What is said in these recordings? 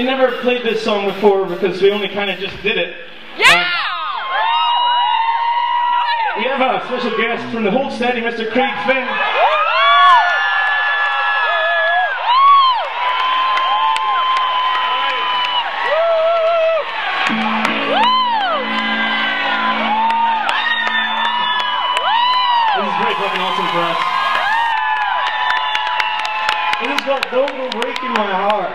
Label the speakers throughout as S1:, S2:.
S1: we never played this song before because we only kind of just did it.
S2: Yeah!
S1: We have a special guest from the Hold Steady, Mr. Craig Finn. This is pretty fucking awesome for us. This is called Don't Go Breaking My Heart.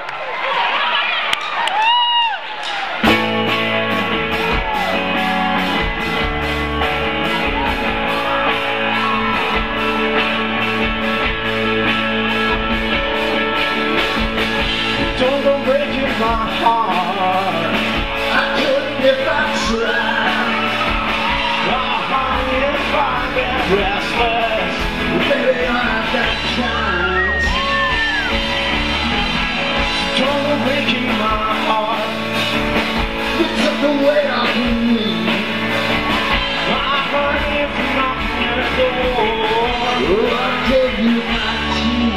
S1: Don't go breaking my heart. I couldn't if I tried. If I get restless, baby, I'm not that kind. Don't go breaking my heart. You took the weight off of me. I'm running from knocking at the door. Oh, I gave you my key.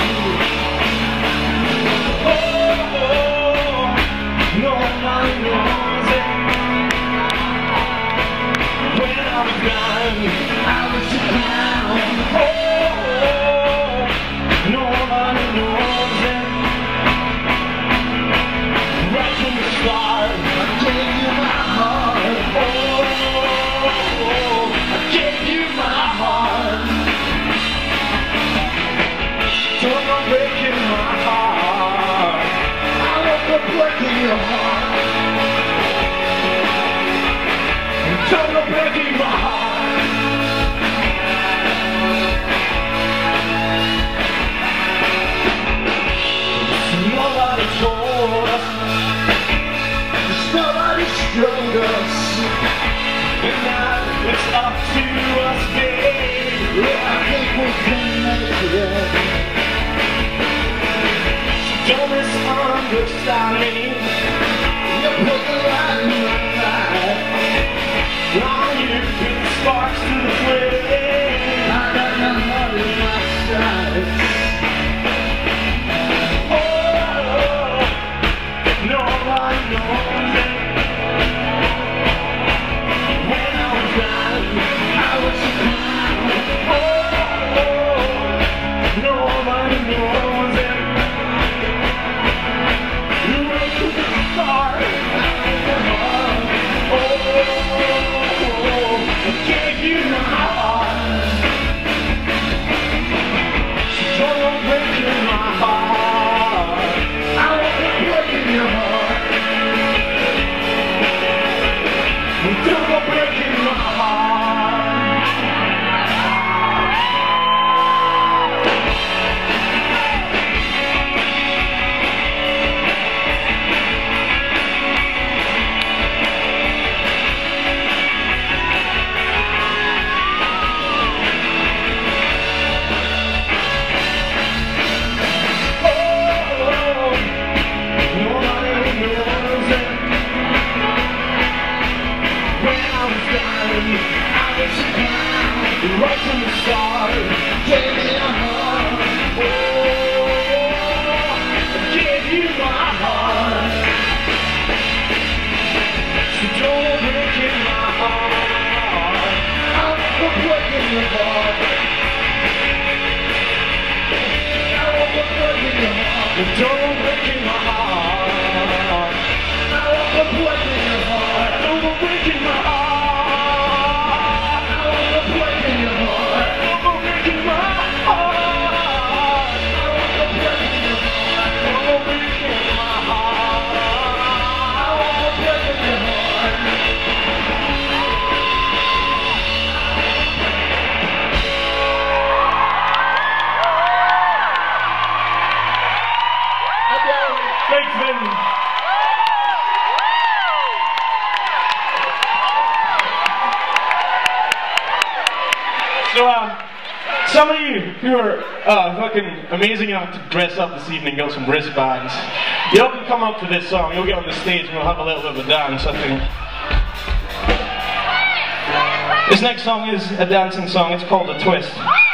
S1: Nobody knows it. When I was gone, I was a clown. Nobody knows it. Right from the start, I gave you my heart. I gave you my heart. Don't go breaking my heart. I won't go breaking your heart. Don't go breaking my heart. Nobody told us. Nobody showed us. And now it's up to us, baby. I think we can make it. Don't misunderstand me. You put the light in my life. Now you put the sparks to the flame. I got my heart in my sights. Oh, nobody knows it. When I was down, I was a clown. Oh, nobody knows it. You went to the start. I gave you my heart. Don't go breaking my heart. I won't go breaking your heart. Don't go breaking my heart. Right from the start, gave me a heart. Oh, I gave you my heart. So don't break in my heart. I'm not breaking your heart. I won't break in your heart. Don't break in my heart. I won't break in your heart. Don't break in my heart. Thanks, Ben. So, some of you who are fucking amazing enough to dress up this evening, got some wristbands. You all can come up to this song. You'll get on the stage and we'll have a little bit of a dance, I think. This next song is a dancing song. It's called A Twist.